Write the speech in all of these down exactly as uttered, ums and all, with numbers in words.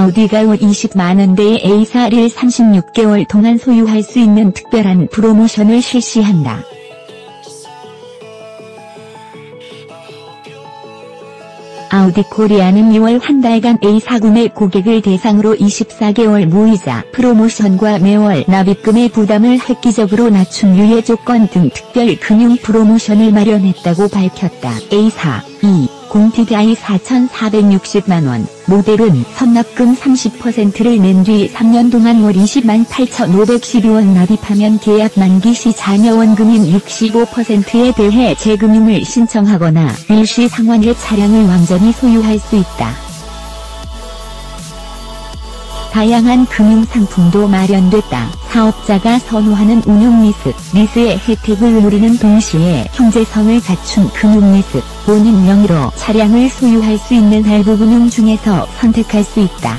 아우디가 이십만 원대의 에이사를 삼십육 개월 동안 소유할 수 있는 특별한 프로모션을 실시한다. 아우디 코리아는 이월 한 달간 에이사 구매 고객을 대상으로 이십사 개월 무이자 프로모션과 매월 납입금의 부담을 획기적으로 낮춘 유예 조건 등 특별 금융 프로모션을 마련했다고 밝혔다. 에이사 이십 티디아이 사천사백육십만 원, 모델은 선납금 삼십 퍼센트를 낸 뒤 삼 년 동안 월 이십만 팔천오백십이 원 납입하면 계약 만기 시 잔여원금인 육십오 퍼센트에 대해 재금융을 신청하거나 일시 상환의 차량을 완전히 소유할 수 있다. 다양한 금융상품도 마련됐다. 사업자가 선호하는 운용리스, 리스의 혜택을 누리는 동시에 형제성을 갖춘 금융리스, 본인 명의로 차량을 소유할 수 있는 할부금융 중에서 선택할 수 있다.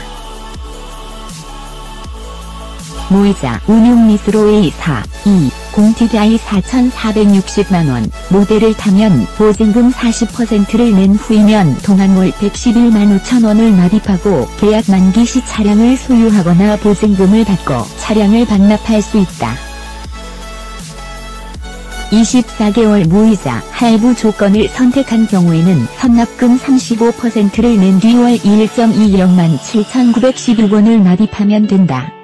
무이자 운용리스로 에이사 이십 티디아이 사천사백육십만 원, 모델을 타면 보증금 사십 퍼센트를 낸 후이면 동안월 백십일만 오천 원을 납입하고 계약 만기 시 차량을 소유하거나 보증금을 받고 차량을 반납할 수 있다. 이십사 개월 무이자 할부 조건을 선택한 경우에는 선납금 삼십오 퍼센트를 낸 뒤 월 일 점 이억만 칠천구백십육 원을 납입하면 된다.